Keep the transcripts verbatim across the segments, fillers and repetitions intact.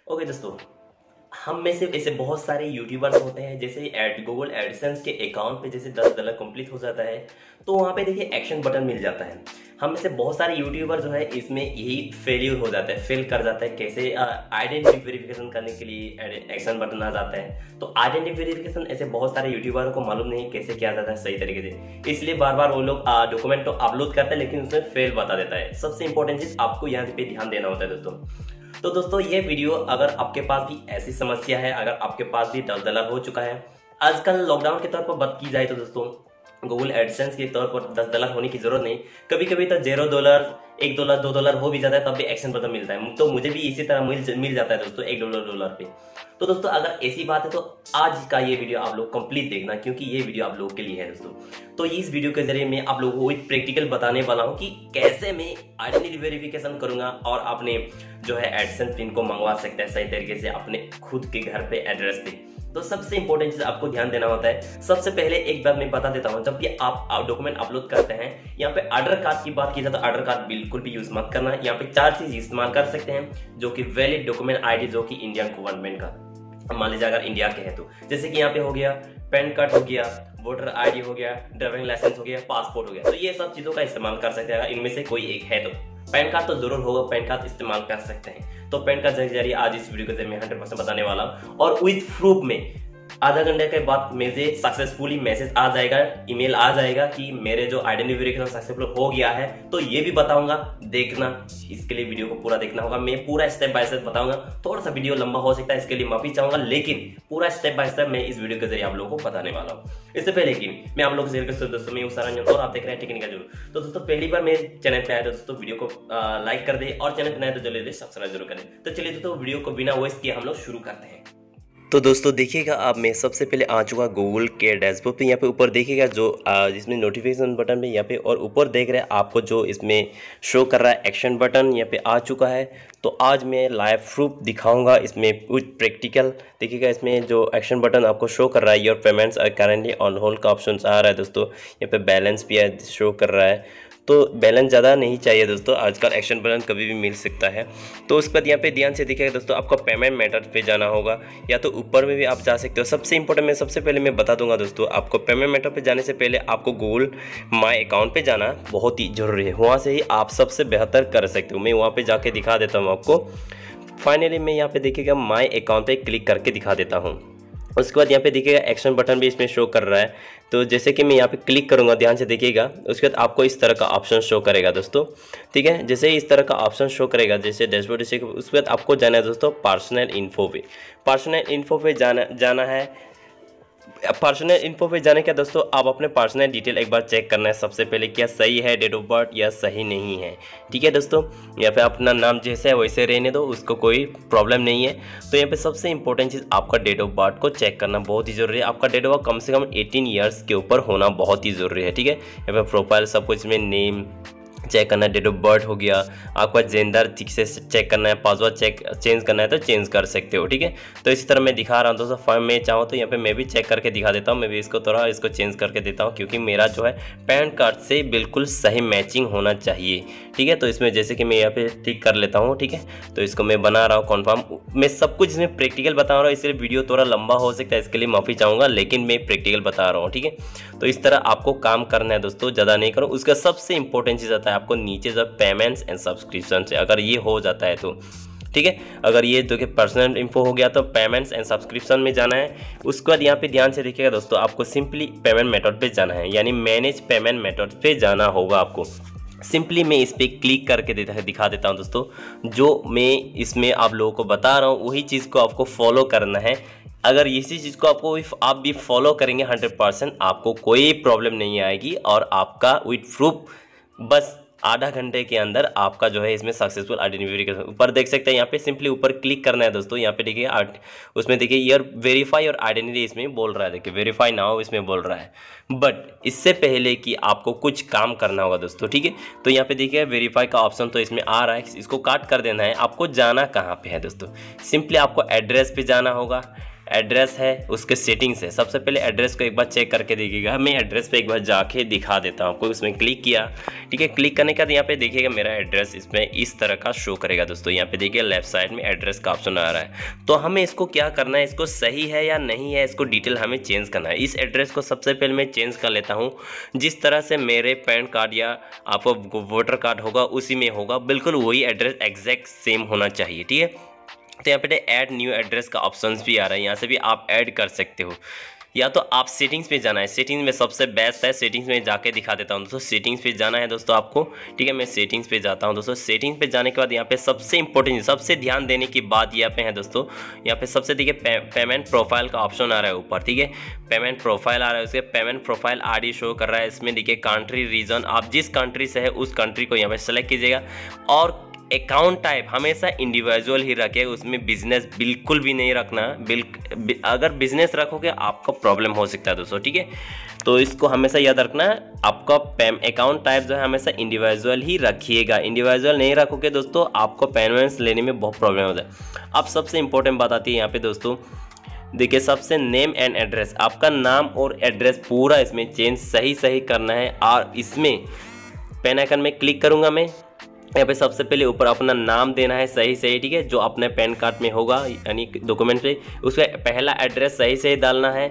Okay दोस्तों, हम में से ऐसे बहुत सारे यूट्यूबर्स होते हैं। जैसे एड गूगल एडसेंस के अकाउंट पे जैसे दस डॉलर कंप्लीट हो जाता है तो वहाँ पे देखिए एक्शन बटन मिल जाता है। हम में से बहुत सारे यूट्यूबर जो है इसमें यही फेलियर हो जाता है, फेल कर जाता है। कैसे आइडेंटिटी वेरिफिकेशन करने के लिए एक्शन बटन आ जाता है, तो आइडेंटिटी वेरिफिकेशन ऐसे बहुत सारे यूट्यूबरों को मालूम नहीं कैसे किया जाता है सही तरीके से, इसलिए बार बार वो लोग डॉक्यूमेंट तो अपलोड करते हैं लेकिन उसमें फेल बता देता है। सबसे इंपॉर्टेंट चीज आपको यहाँ पे ध्यान देना होता है दोस्तों। तो दोस्तों ये वीडियो अगर आपके पास भी ऐसी समस्या है, अगर आपके पास भी दस डॉलर हो चुका है, आजकल लॉकडाउन के तौर पर बात की जाए तो दोस्तों गूगल एडसेंस के तौर पर दस डॉलर होने की जरूरत नहीं। कभी कभी तो जीरो डॉलर, एक डॉलर, दो डॉलर हो भी जाता है तब भी एक्शन बटन मिलता है। तो मुझे भी इसी तरह मिल मिल जाता है दोस्तों एक डॉलर डॉलर पे। तो दोस्तों अगर ऐसी बात है तो आज का ये वीडियो आप लोग कंप्लीट देखना, क्योंकि ये वीडियो आप लोगों के लिए है दोस्तों। तो इस वीडियो के जरिए मैं आप लोगों को एक प्रैक्टिकल बताने वाला हूँ कि कैसे मैं आइडेंटिटी वेरिफिकेशन करूंगा और अपने जो है एडसेंस पिन को मंगवा सकते हैं सही तरीके से अपने खुद के घर पे एड्रेस पे। तो सबसे इंपॉर्टेंट चीज आपको ध्यान देना होता है। सबसे पहले एक बात मैं बता देता हूं, जब भी आप डॉक्यूमेंट अपलोड करते हैं, यहाँ पे आधार कार्ड की बात की जाए तो आधार कार्ड बिल्कुल भी यूज मत करना। यहाँ पे चार चीज इस्तेमाल कर सकते हैं जो कि वैलिड डॉक्यूमेंट आईडी, जो कि इंडियन गवर्नमेंट का, मान लीजिए अगर इंडिया के है तो, जैसे कि यहाँ पे हो गया पैन कार्ड हो गया, वोटर आईडी हो गया, ड्राइविंग लाइसेंस हो गया, पासपोर्ट हो गया। तो ये सब चीजों का इस्तेमाल कर सकते हैं अगर इनमें से कोई एक है तो। पैन कार्ड तो जरूर होगा, पैन कार्ड इस्तेमाल कर सकते हैं। तो पैन कार्ड के जरिए आज इस वीडियो के जरिए मैं हंड्रेड परसेंट बताने वाला हूँ। और विद प्रूफ में आधा घंटे के बाद मुझे सक्सेसफुली मैसेज आ जाएगा, ईमेल आ जाएगा कि मेरे जो आइडेंटिटी वेरिफिकेशन सक्सेसफुल हो गया है। तो ये भी बताऊंगा, देखना, इसके लिए वीडियो को पूरा देखना होगा। मैं पूरा स्टेप बाय स्टेप बताऊंगा। थोड़ा सा वीडियो लंबा हो सकता है, इसके लिए माफी चाहूंगा, लेकिन पूरा स्टेप बाय स्टेप मैं इस वीडियो के जरिए आप लोगों को बताने वाला हूँ। इससे पहले कि मैं आप लोगों से दोस्तों मैं उसारंजन और आप देख रहे हैं टेक्निकल जरूर। तो दोस्तों पहली बार मेरे चैनल पे आए तो दोस्तों वीडियो को लाइक कर दे और चैनल पे नए तो जल्दी सब्सक्राइब जरूर करें। तो चलिए दोस्तों वीडियो को बिना वेस्ट किए हम लोग शुरू करते हैं। तो दोस्तों देखिएगा, आप मैं सबसे पहले आ चुका गूगल के डैशबोर्ड पे। यहाँ पे ऊपर देखिएगा जो जिसमें नोटिफिकेशन बटन पे यहाँ पे, और ऊपर देख रहे हैं आपको जो इसमें शो कर रहा है एक्शन बटन यहाँ पे आ चुका है। तो आज मैं लाइव प्रूफ दिखाऊंगा इसमें विद प्रैक्टिकल। देखिएगा इसमें जो एक्शन बटन आपको शो कर रहा है, your payments are currently on hold का ऑप्शन आ रहा है दोस्तों। यहाँ पे बैलेंस भी शो कर रहा है, तो बैलेंस ज़्यादा नहीं चाहिए दोस्तों, आजकल एक्शन बटन कभी भी मिल सकता है। तो उसके बाद यहाँ पे ध्यान से देखिएगा दोस्तों, आपको पेमेंट मेथड पे जाना होगा, या तो ऊपर में भी आप जा सकते हो। सबसे इंपॉर्टेंट मैं सबसे पहले मैं बता दूंगा दोस्तों, आपको पेमेंट मेथड पे जाने से पहले आपको गूगल माई अकाउंट पे जाना बहुत ही ज़रूरी है। वहाँ से ही आप सबसे बेहतर कर सकते हो। मैं वहाँ पर जाके दिखा देता हूँ आपको। फाइनली मैं यहाँ पर देखिएगा माई अकाउंट पर क्लिक करके दिखा देता हूँ। उसके बाद यहाँ पे देखिएगा एक्शन बटन भी इसमें शो कर रहा है। तो जैसे कि मैं यहाँ पे क्लिक करूँगा, ध्यान से देखिएगा, उसके बाद आपको इस तरह का ऑप्शन शो करेगा दोस्तों। ठीक है, जैसे ही इस तरह का ऑप्शन शो करेगा जैसे डैशबोर्ड, जैसे उसके बाद आपको जाना है दोस्तों पर्सनल इन्फो पे। पर्सनल इन्फो पे जाना जाना है पर्सनल इन्फो पे जाने के दोस्तों आप अपने पर्सनल डिटेल एक बार चेक करना है सबसे पहले, क्या सही है डेट ऑफ बर्थ या सही नहीं है। ठीक है दोस्तों, यहाँ पे अपना नाम जैसे है वैसे रहने दो, उसको कोई प्रॉब्लम नहीं है। तो यहाँ पे सबसे इंपॉर्टेंट चीज़ आपका डेट ऑफ बर्थ को चेक करना बहुत ही जरूरी है। आपका डेट ऑफ बर्थ कम से कम एटीन ईयर्स के ऊपर होना बहुत ही ज़रूरी है। ठीक है, यहाँ पे प्रोफाइल सब कुछ में नेम चेक करना है, डेट ऑफ बर्थ हो गया, आपका जेंडर ठीक से चेक करना है, पासवर्ड चेक चेंज करना है तो चेंज कर सकते हो। ठीक है, तो इसी तरह मैं दिखा रहा हूँ दोस्तों। फॉर्म में चाहूँ तो यहाँ पे मैं भी चेक करके दिखा देता हूँ। मैं भी इसको थोड़ा इसको चेंज करके देता हूँ, क्योंकि मेरा जो है पैन कार्ड से बिल्कुल सही मैचिंग होना चाहिए। ठीक है, तो इसमें जैसे कि मैं यहाँ पे टिक कर लेता हूँ। ठीक है, तो इसको मैं बना रहा हूँ कन्फर्म। मैं सब कुछ इसमें प्रैक्टिकल बता रहा हूँ, इसलिए वीडियो थोड़ा लंबा हो सकता है, इसके लिए माफ़ी चाहूँगा, लेकिन मैं प्रैक्टिकल बता रहा हूँ। ठीक है, तो इस तरह आपको काम करना है दोस्तों, ज़्यादा नहीं करो। उसका सबसे इंपॉर्टेंट चीज़ आता है आपको नीचे जब पेमेंट्स एंड सब्सक्रिप्शन से, अगर ये हो जाता है तो ठीक है, अगर ये देखिए पर्सनल इन्फो हो गया तो पेमेंट्स एंड सब्सक्रिप्शन में जाना है। उसके बाद यहाँ पे ध्यान से देखिएगा दोस्तों, आपको सिंपली पेमेंट मेथड पे जाना है, यानी मैनेज पेमेंट मेथड पे जाना होगा आपको। सिंपली मैं इस पर क्लिक करके दिखा देता हूँ दोस्तों। जो मैं इसमें आप लोगों को बता रहा हूँ वही चीज़ को आपको फॉलो करना है। अगर इसी चीज़ को आपको आप भी फॉलो करेंगे हंड्रेड परसेंट आपको कोई प्रॉब्लम नहीं आएगी, और आपका विद प्रूफ बस आधा घंटे के अंदर आपका जो है इसमें सक्सेसफुल आइडेंटिटी वेरिफिकेशन। ऊपर देख सकते हैं, यहाँ पे सिंपली ऊपर क्लिक करना है दोस्तों। यहाँ पे देखिए उसमें देखिए ईयर वेरीफाई और आइडेंटिटी इसमें बोल रहा है, देखिए वेरीफाई नाउ इसमें बोल रहा है। बट इससे पहले कि आपको कुछ काम करना होगा दोस्तों। ठीक है, तो यहाँ पे देखिए वेरीफाई का ऑप्शन तो इसमें आ रहा है, इसको काट कर देना है। आपको जाना कहाँ पे है दोस्तों, सिंपली आपको एड्रेस पे जाना होगा। एड्रेस है, उसके सेटिंग्स है। सबसे पहले एड्रेस को एक बार चेक करके देखिएगा। मैं एड्रेस पे एक बार जाके दिखा देता हूँ आपको। उसमें क्लिक किया, ठीक है। क्लिक करने के बाद यहाँ पे देखिएगा मेरा एड्रेस इसमें इस तरह का शो करेगा दोस्तों। यहाँ पे देखिए लेफ्ट साइड में एड्रेस का ऑप्शन आ रहा है। तो हमें इसको क्या करना है, इसको सही है या नहीं है, इसको डिटेल हमें चेंज करना है। इस एड्रेस को सबसे पहले मैं चेंज कर लेता हूँ। जिस तरह से मेरे पैन कार्ड या आपको वोटर कार्ड होगा उसी में होगा, बिल्कुल वही एड्रेस एग्जैक्ट सेम होना चाहिए, ठीक है। तो यहाँ पे ऐड न्यू एड्रेस का ऑप्शंस भी आ रहा है, यहाँ से भी आप ऐड कर सकते हो। या तो आप सेटिंग्स पे जाना है, सेटिंग्स में सबसे बेस्ट है। सेटिंग्स में जाके दिखा देता हूँ दोस्तों। सेटिंग्स पे जाना है दोस्तों आपको, ठीक है। मैं सेटिंग्स पे जाता हूँ दोस्तों। सेटिंग्स पे जाने के बाद यहाँ पे सबसे इंपॉर्टेंट, सबसे ध्यान देने की बात यहाँ पे है दोस्तों। यहाँ पे सबसे देखिए पे, पेमेंट प्रोफाइल का ऑप्शन आ रहा है ऊपर, ठीक है। पेमेंट प्रोफाइल आ रहा है, उसके पेमेंट प्रोफाइल आईडी शो कर रहा है। इसमें देखिए कंट्री रीजन, आप जिस कंट्री से है उस कंट्री को यहाँ पे सेलेक्ट कीजिएगा। और अकाउंट टाइप हमेशा इंडिविजुअल ही रखे, उसमें बिजनेस बिल्कुल भी नहीं रखना। बिल अगर बिजनेस रखोगे आपको प्रॉब्लम हो सकता है दोस्तों, ठीक है। तो इसको हमेशा याद रखना है। आपका पैम अकाउंट टाइप जो है हमेशा इंडिविजुअल ही रखिएगा। इंडिविजुअल नहीं रखोगे दोस्तों आपको पेमेंट्स लेने में बहुत प्रॉब्लम होता है। अब सबसे इंपॉर्टेंट बात आती है यहाँ पे दोस्तों, देखिए सबसे नेम एंड एड्रेस, आपका नाम और एड्रेस पूरा इसमें चेंज सही सही करना है। और इसमें पेन आइकन में क्लिक करूँगा मैं, यहाँ पे सबसे पहले ऊपर अपना नाम देना है सही सही, ठीक है, जो अपने पैन कार्ड में होगा यानी डॉक्यूमेंट पे। उसका पहला एड्रेस सही सही डालना है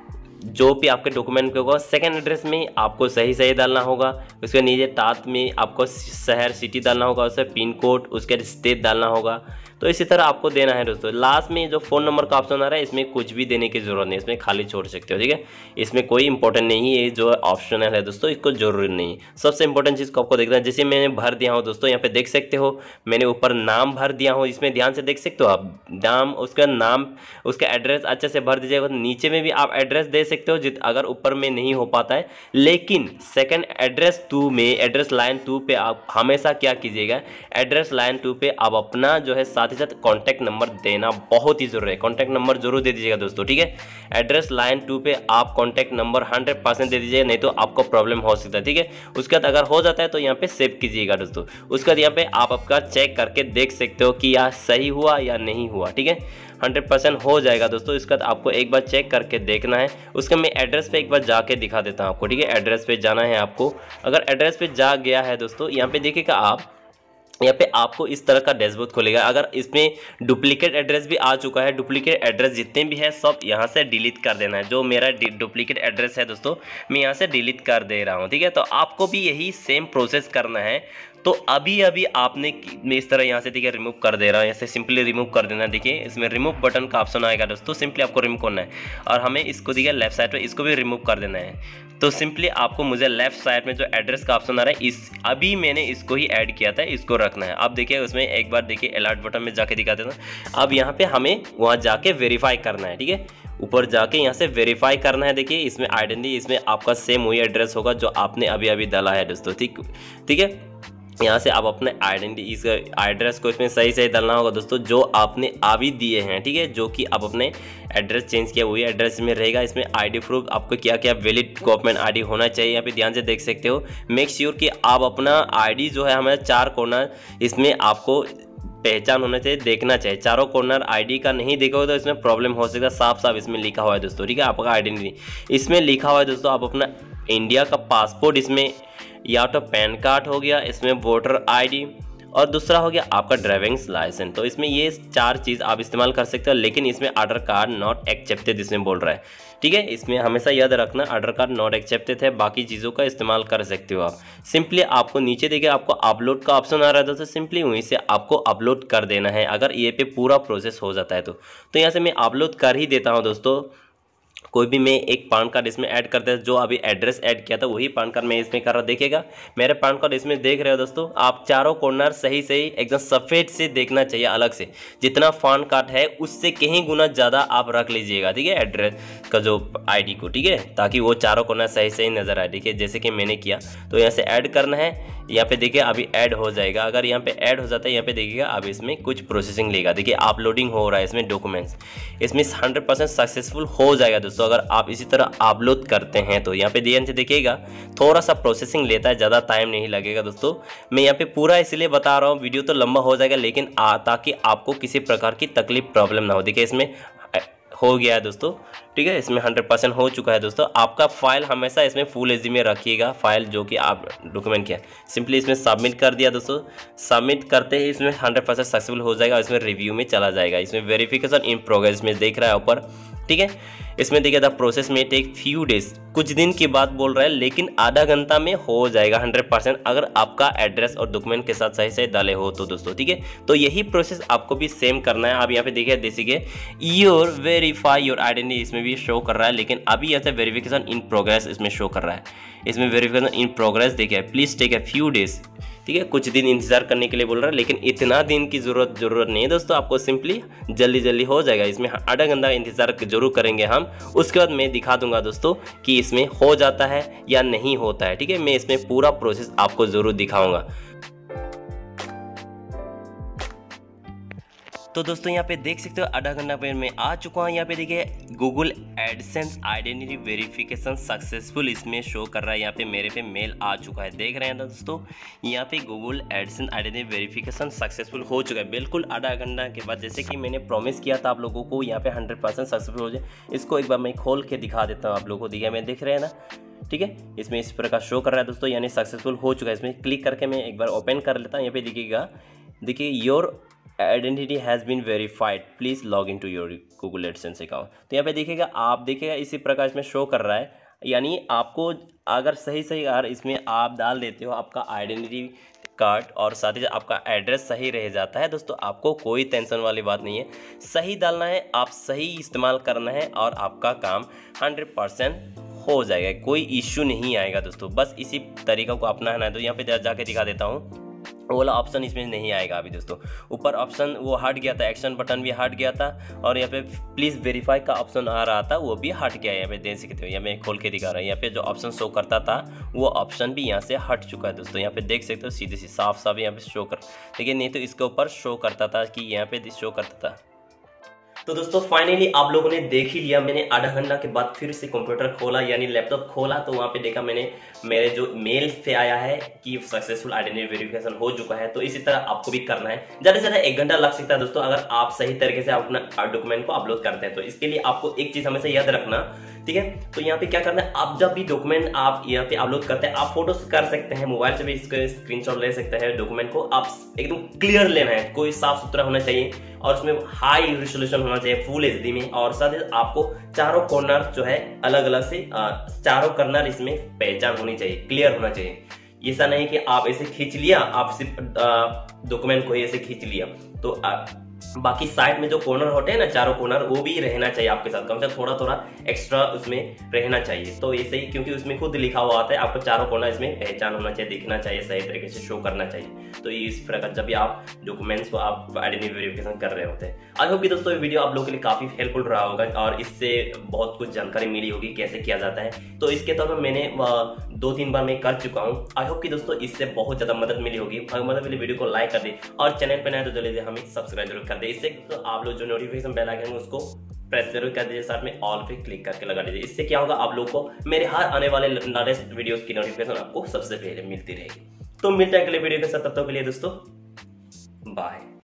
जो भी आपके डॉक्यूमेंट पे होगा। सेकंड एड्रेस में आपको सही सही डालना होगा। उसके नीचे टात में आपको शहर सिटी डालना होगा, उससे पिन कोड, उसके स्टेट डालना होगा। तो इसी तरह आपको देना है दोस्तों। लास्ट में जो फ़ोन नंबर का ऑप्शन आ रहा है इसमें कुछ भी देने की ज़रूरत नहीं, इसमें खाली छोड़ सकते हो, ठीक है। इसमें कोई इंपॉर्टेंट नहीं है, जो ऑप्शनल है दोस्तों, इसको जरूरी नहीं है। सबसे इंपॉर्टेंट चीज़ को आपको देखना है, जैसे मैंने भर दिया हो दोस्तों, यहाँ पे देख सकते हो मैंने ऊपर नाम भर दिया हो। इसमें ध्यान से देख सकते हो आप, नाम, उसका नाम, उसका एड्रेस अच्छे से भर दीजिएगा। नीचे में भी आप एड्रेस दे सकते हो जित अगर ऊपर में नहीं हो पाता है। लेकिन सेकंड एड्रेस टू में, एड्रेस लाइन टू पे आप हमेशा क्या कीजिएगा, एड्रेस लाइन टू पे आप अपना जो है साथ ही साथ कॉन्टैक्ट नंबर देना बहुत ही जरूरी है। कॉन्टैक्ट नंबर जरूर दे दीजिएगा दोस्तों, ठीक है। एड्रेस लाइन टू पे आप कॉन्टैक्ट नंबर हंड्रेड परसेंट दे दीजिएगा, नहीं तो आपको प्रॉब्लम हो सकता है, ठीक है। उसके बाद अगर हो जाता है तो यहाँ पे सेव कीजिएगा दोस्तों। उसके बाद यहाँ पे आप आपका चेक करके देख सकते हो कि यह सही हुआ या नहीं हुआ, ठीक है। हंड्रेड परसेंट हो जाएगा दोस्तों। इसके बाद आपको एक बार चेक करके देखना है। उसका मैं एड्रेस पे एक बार जाके दिखा देता हूँ आपको, ठीक है। एड्रेस पे जाना है आपको। अगर एड्रेस पे जा गया है दोस्तों, यहाँ पे देखिएगा आप, यहाँ पे आपको इस तरह का डैशबोर्ड खोलेगा। अगर इसमें डुप्लीकेट एड्रेस भी आ चुका है, डुप्लीकेट एड्रेस जितने भी है सब यहाँ से डिलीट कर देना है। जो मेरा डुप्लीकेट एड्रेस है दोस्तों, मैं यहाँ से डिलीट कर दे रहा हूँ, ठीक है। तो आपको भी यही सेम प्रोसेस करना है। तो अभी अभी आपने, मैं इस तरह यहाँ से देखिए रिमूव कर दे रहा हूँ, ऐसे सिंपली रिमूव कर देना। देखिए इसमें रिमूव बटन का ऑप्शन आएगा दोस्तों, सिंपली आपको रिमूव करना है। और हमें इसको देखिए लेफ्ट साइड पे इसको भी रिमूव कर देना है। तो सिंपली आपको मुझे लेफ्ट साइड में जो एड्रेस का ऑप्शन आ रहा है, इस अभी मैंने इसको ही ऐड किया था, इसको रखना है। अब देखिए उसमें एक बार देखिए अलर्ट बटन में जाके दिखा देना। अब यहाँ पे हमें वहाँ जाके वेरीफाई करना है, ठीक है। ऊपर जाके यहाँ से वेरीफाई करना है। देखिए इसमें आइडेंटिटी, इसमें आपका सेम वही एड्रेस होगा जो आपने अभी अभी डाला है दोस्तों, ठीक ठीक है। यहाँ से आप अपने आइडेंटिटी, इस एड्रेस को इसमें सही सही डालना होगा दोस्तों, जो आपने अभी दिए हैं, ठीक है। जो कि आप अपने एड्रेस चेंज किया वही एड्रेस में रहेगा। इसमें आईडी प्रूफ आपको क्या क्या वैलिड गवर्नमेंट आईडी होना चाहिए, यहाँ पे ध्यान से देख सकते हो। मेक श्योर कि आप अपना आईडी जो है हमारे चार कॉर्नर, इसमें आपको पहचान होना चाहिए, देखना चाहिए। चारों कॉर्नर आईडी का नहीं देखोगे तो इसमें प्रॉब्लम हो सकता है। साफ साफ इसमें लिखा हुआ है दोस्तों, ठीक है। आपका आइडेंटिटी इसमें लिखा हुआ है दोस्तों। आप अपना इंडिया का पासपोर्ट, इसमें या तो पैन कार्ड हो गया, इसमें वोटर आईडी, और दूसरा हो गया आपका ड्राइविंग लाइसेंस। तो इसमें ये चार चीज़ आप इस्तेमाल कर सकते हो। लेकिन इसमें आधार कार्ड नॉट एक्सेप्टेड इसमें बोल रहा है, ठीक है। इसमें हमेशा याद रखना आधार कार्ड नॉट एक्सेप्टेड है, बाकी चीज़ों का इस्तेमाल कर सकते हो आप। सिंपली आपको नीचे देखिए आपको अपलोड का ऑप्शन आ रहा है दोस्तों, सिंपली वहीं से आपको अपलोड कर देना है। अगर ये पे पूरा प्रोसेस हो जाता है तो तो यहाँ से मैं अपलोड कर ही देता हूँ दोस्तों। कोई भी मैं एक पान कार्ड इसमें ऐड करते हैं, जो अभी एड्रेस ऐड किया था वही पान कार्ड मैं इसमें कर रहा हूँ। देखिएगा मेरे पान कार्ड इसमें देख रहे हो दोस्तों आप, चारों कॉर्नर सही सही एकदम सफ़ेद से देखना चाहिए अलग से। जितना पान कार्ड है उससे कहीं गुना ज़्यादा आप रख लीजिएगा, ठीक है, एड्रेस का जो आईडी को, ठीक है, ताकि वो चारों कॉर्नर सही सही नज़र आए, ठीक है। जैसे कि मैंने किया तो यहाँ से ऐड करना है। यहाँ पे देखिए अभी ऐड हो जाएगा। अगर यहाँ पे ऐड हो जाता है, यहाँ पे देखिएगा अब इसमें कुछ प्रोसेसिंग लेगा। देखिए अपलोडिंग हो रहा है इसमें डॉक्यूमेंट्स, इसमें हंड्रेड परसेंट सक्सेसफुल हो जाएगा दोस्तों। अगर आप इसी तरह अपलोड करते हैं तो यहाँ पे ध्यान से देखिएगा थोड़ा सा प्रोसेसिंग लेता है, ज़्यादा टाइम नहीं लगेगा दोस्तों। मैं यहाँ पे पूरा इसलिए बता रहा हूँ, वीडियो तो लंबा हो जाएगा लेकिन आ, ताकि आपको किसी प्रकार की तकलीफ प्रॉब्लम ना हो। देखिए इसमें हो गया है दोस्तों, ठीक है, इसमें हंड्रेड परसेंट हो चुका है दोस्तों। आपका फाइल हमेशा इसमें फुल एच डी में रखिएगा, फाइल जो कि आप डॉक्यूमेंट किया, सिंपली इसमें सबमिट कर दिया दोस्तों। सबमिट करते ही इसमें हंड्रेड परसेंट सक्सेसफुल हो जाएगा, इसमें रिव्यू में चला जाएगा। इसमें वेरिफिकेशन इन प्रोग्रेस में देख रहा है ऊपर, ठीक है। इसमें देखिए the process may take few days, कुछ दिन की बात बोल रहा है, लेकिन आधा घंटा में हो जाएगा हंड्रेड परसेंट, अगर आपका एड्रेस और डॉक्यूमेंट के साथ सही सही डाले हो तो दोस्तों, ठीक है। तो यही प्रोसेस आपको भी सेम करना है। आप यहाँ पे देखिए देखिए योर वेरीफाई योर आइडेंटिटी, इसमें भी शो कर रहा है, लेकिन अभी यहाँ से वेरिफिकेशन इन प्रोग्रेस इसमें शो कर रहा है। इसमें वेरिफिकेशन इन प्रोग्रेस देखिए, please take a few days, ठीक है, कुछ दिन इंतजार करने के लिए बोल रहा है, लेकिन इतना दिन की जरूरत जरूरत नहीं है दोस्तों, आपको सिंपली जल्दी जल्दी हो जाएगा। इसमें आधा घंटा इंतजार जरूर करेंगे हम, उसके बाद मैं दिखा दूंगा दोस्तों कि इसमें हो जाता है या नहीं होता है, ठीक है। मैं इसमें पूरा प्रोसेस आपको जरूर दिखाऊंगा। तो दोस्तों यहाँ पे देख सकते हो आधा घंटा पे मैं आ चुका हूँ। यहाँ पे देखिए Google AdSense identity verification successful इसमें शो कर रहा है। यहाँ पे मेरे पे मेल आ चुका है, देख रहे हैं ना दोस्तों, यहाँ पे Google AdSense identity verification successful हो चुका है बिल्कुल आधा घंटा के बाद, जैसे कि मैंने प्रॉमिस किया था आप लोगों को यहाँ पे हंड्रेड परसेंट सक्सेसफुल हो जाए। इसको एक बार मैं खोल के दिखा देता हूँ आप लोगों को, दिखा मैं देख रहे हैं ना, ठीक है। इसमें इस प्रकार शो कर रहा है दोस्तों, यानी सक्सेसफुल हो चुका है। इसमें क्लिक करके मैं एक बार ओपन कर लेता हूँ। यहाँ पे दिखेगा, देखिए your identity has been verified, please log in to your Google AdSense account. तो यहाँ पे देखिएगा, आप देखिएगा इसी प्रकार इसमें शो कर रहा है, यानी आपको अगर सही सही अगर इसमें आप डाल देते हो आपका आइडेंटिटी कार्ड और साथ ही आपका एड्रेस सही रह जाता है दोस्तों, आपको कोई टेंशन वाली बात नहीं है। सही डालना है, आप सही इस्तेमाल करना है और आपका काम हंड्रेड परसेंट हो जाएगा, कोई इश्यू नहीं आएगा दोस्तों। बस इसी तरीका को अपनाना है। तो यहाँ पे जाके दिखा देता हूँ, वो वाला ऑप्शन इसमें नहीं आएगा अभी दोस्तों। ऊपर ऑप्शन वो हट गया था, एक्शन बटन भी हट गया था, और यहाँ पे प्लीज़ वेरीफाई का ऑप्शन आ रहा था, वो भी हट गया है। यहाँ पे देख सकते हो, यहाँ पे खोल के दिखा रहा है, यहाँ पे जो ऑप्शन शो करता था वो ऑप्शन भी यहाँ से हट चुका है दोस्तों। यहाँ पे देख सकते हो सीधे सी साफ साफ यहाँ पे शो कर, देखिए नहीं तो इसके ऊपर शो करता था कि यहाँ पे शो करता था। तो दोस्तों फाइनली आप लोगों ने देख ही लिया, मैंने आधा घंटा के बाद फिर से कंप्यूटर खोला यानी लैपटॉप खोला, तो वहां पे देखा मैंने मेरे जो मेल से आया है कि सक्सेसफुल आइडेंटिटी वेरिफिकेशन हो चुका है। तो इसी तरह आपको भी करना है, ज्यादा से ज्यादा एक घंटा लग सकता है दोस्तों, अगर आप सही तरीके से अपना डॉक्यूमेंट को अपलोड करते हैं। तो इसके लिए आपको एक चीज हमेशा याद रखना, ठीक है। तो यहाँ पे क्या करना है, आप जब भी डॉक्यूमेंट आप यहाँ पे अपलोड करते हैं, आप फोटो कर सकते हैं, मोबाइल से भी इसको स्क्रीनशॉट ले सकते हैं। डॉक्यूमेंट को आप एकदम क्लियर लेना है, कोई साफ सुथरा होना चाहिए और उसमें हाई रिजोल्यूशन होना चाहिए फुल एचडी में, और साथ ही आपको चारों कॉर्नर जो है अलग अलग से चारों कॉर्नर इसमें पहचान होनी चाहिए, क्लियर होना चाहिए। ऐसा नहीं कि आप ऐसे खींच लिया, आप सिर्फ डॉक्यूमेंट को ऐसे खींच लिया, तो आ, बाकी साइड में जो कॉर्नर होते हैं ना, चारों कॉर्नर, वो भी रहना चाहिए आपके साथ, कम से कम थोड़ा थोड़ा एक्स्ट्रा उसमें रहना चाहिए। तो ऐसे ही, क्योंकि उसमें खुद लिखा हुआ आता है, आपको चारों कॉर्नर इसमें पहचान होना चाहिए, दिखना चाहिए, सही तरीके से शो करना चाहिए। तो इस प्रकार जब भी आप डॉक्यूमेंट्स को आप आइडेंटिटी वेरिफिकेशन कर रहे होते हैं। आई होप कि दोस्तों ये वीडियो आप लोगों के लिए काफी हेल्पफुल रहा होगा और इससे बहुत कुछ जानकारी मिली होगी कैसे किया जाता है। तो इसके तौर पर मैंने दो तीन बार मैं कर चुका हूँ। आई होप कि दोस्तों इससे बहुत ज्यादा मदद मिली होगी। अगर मदद मिली, वीडियो को लाइक कर दे और चैनल पर नए तो जल्दी से हमें सब्सक्राइब जरूर कर दे। इससे तो आप लोग जो नोटिफिकेशन बेल आइकन है उसको प्रेस जरूर कर दीजिए, साथ में ऑल पे क्लिक करके लगा दीजिए। इससे क्या होगा, आप लोगों को मेरे हर आने वाले लेटेस्ट वीडियोस की नोटिफिकेशन आपको सबसे पहले मिलती रहेगी। तो मिलते हैं अगले वीडियो के साथ, तब तक के लिए दोस्तों बाय।